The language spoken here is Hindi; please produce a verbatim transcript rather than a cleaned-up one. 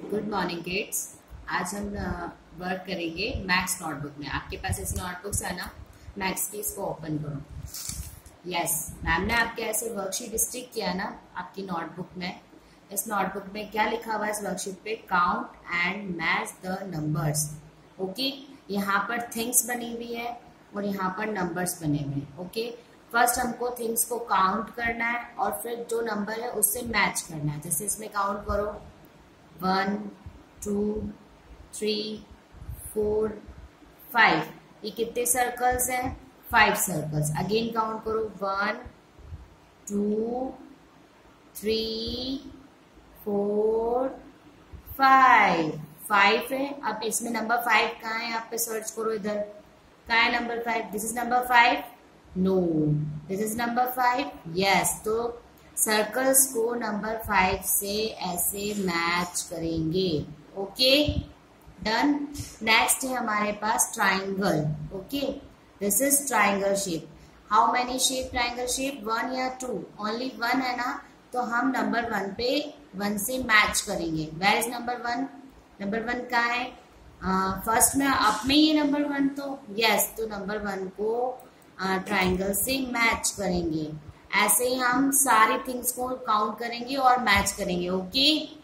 Good morning kids. आज हम वर्क करेंगे मैथ्स नोटबुक में। आपके पास ऐसी नोटबुक्स है ना, मैथ्स की, इसको ओपन करो। यस, मैम ने आपके ऐसे वर्कशीट स्टिक किया ना आपकी नोटबुक में। इस नोटबुक में क्या लिखा हुआ है इस वर्कशीट पे? Count and match the numbers. Okay, यहाँ पर थिंग्स बनी हुई है और यहाँ पर नंबर्स बने हुए हैं। ओके, फर्स्ट हमको थिंग्स को काउंट करना है और फिर जो नंबर है उससे मैच करना है। जैसे इसमें काउंट करो, one two three four five. ये कितने सर्कल्स हैं? Five circles. अगेन काउंट करो, one two three four five. Five है। अब इसमें नंबर फाइव कहाँ है? आप पे सर्च करो, इधर कहाँ है number five? This is number five? No, this is number five. Yes, तो सर्कल्स को नंबर फाइव से ऐसे मैच करेंगे। Okay, done. नेक्स्ट है हमारे पास triangle. Okay, this is triangle shape. How many shape triangle shape? One या टू? ओनली वन है ना, तो हम नंबर वन पे वन से मैच करेंगे। Where is number one? Number one कहाँ है? फर्स्ट में अप में ही नंबर वन, तो यस, तो नंबर वन को ट्राइंगल से मैच करेंगे। ऐसे ही हम सारी थिंग्स को काउंट करेंगे और मैच करेंगे। ओके।